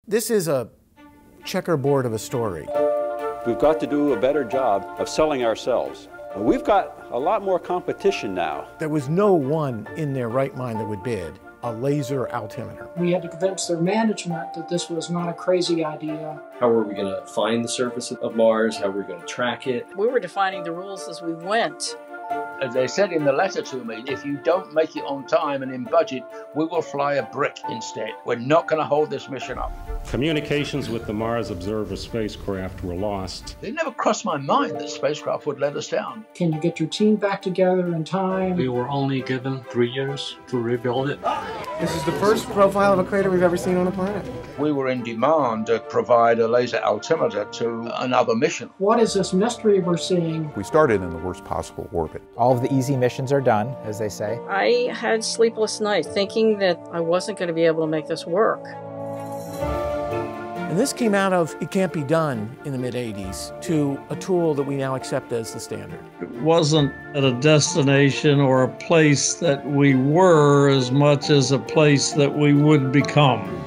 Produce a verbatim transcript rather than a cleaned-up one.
This is a checkerboard of a story. We've got to do a better job of selling ourselves. We've got a lot more competition now. There was no one in their right mind that would bid a laser altimeter. We had to convince their management that this was not a crazy idea. How were we going to find the surface of Mars? How were we going to track it? We were defining the rules as we went. As they said in the letter to me, if you don't make it on time and in budget, we will fly a brick instead. We're not going to hold this mission up. Communications with the Mars Observer spacecraft were lost. It never crossed my mind that spacecraft would let us down. Can you get your team back together in time? We were only given three years to rebuild it. This is the first profile of a crater we've ever seen on a planet. We were in demand to provide a laser altimeter to another mission. What is this mystery we're seeing? We started in the worst possible orbit. All of the easy missions are done, as they say. I had sleepless nights thinking that I wasn't going to be able to make this work. And this came out of it can't be done in the mid eighties to a tool that we now accept as the standard. It wasn't at a destination or a place that we were as much as a place that we would become.